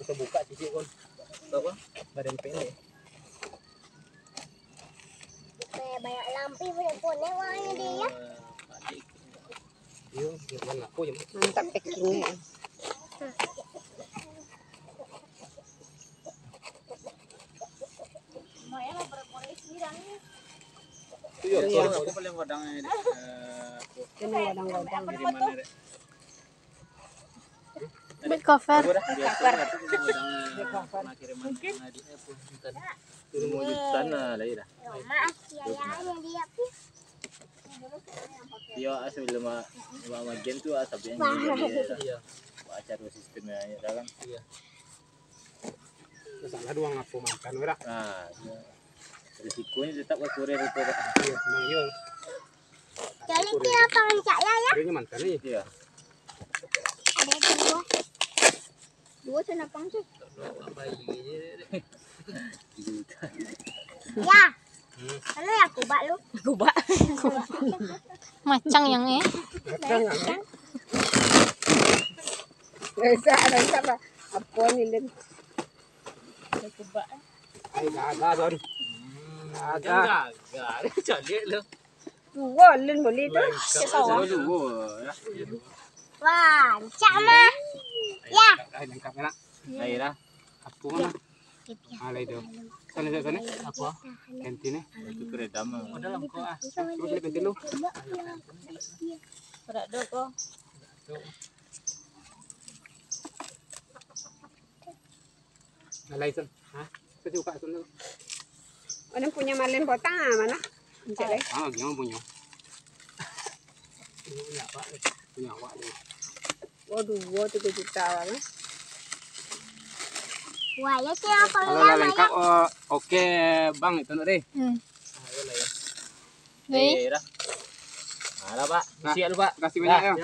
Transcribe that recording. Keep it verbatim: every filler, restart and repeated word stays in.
terbuka cici kon. Apa? Badan pendek. Kayak banyak lampu punya warnanya dia. Iya, jangan aku ya. Mantap packingnya. Iya, Iya. aku paling wadangnya. Ini wadang-wadang. Big cover. Mau jutaan lah lah. Maaf ya dia pun. Iya, asal lima lima bagian tuh asapnya Iya. acara sistemnya ya kan. Iya. Salah doang aku makan ora. Nah, risikonya tetap ke kurir itu. Iya, memang iya. Jadi kita pancak ya ya. Dia mantan nih. Iya. Ada dua. Dua sana pancak. Ya. Kalau ya aku bak lu. Kubak. Macang yang eh. Bisa ada siapa? Apa nilin? Ay, gaga doon. Gaga. Gaga, cari lo. Dua lin boleh tu. Sawah dulu. Wah, cak mah. Ya. Ay, lengkap na. Ayo lah. Apo na. Alay do. Sana sana sana. Apa? Kantine. Itu keredam. Dalam ko ah. Coba beli kantin lu. Berat do ko. Alay san. Ha? Kasi uka san. Ano punya malin botang ah mana? Encik leh. Ah, gimana punya? Punya apa? Punya awak ni. Waduh, dua tiga juta lah. Wah, ya siapa Kalau ya? lengkap oh, oke bang itu nak deh. Hmm. Ayo lah ya. Baik. Iya lah. Nah, lah Pak. Siap lu Pak. Kasih banyak ya.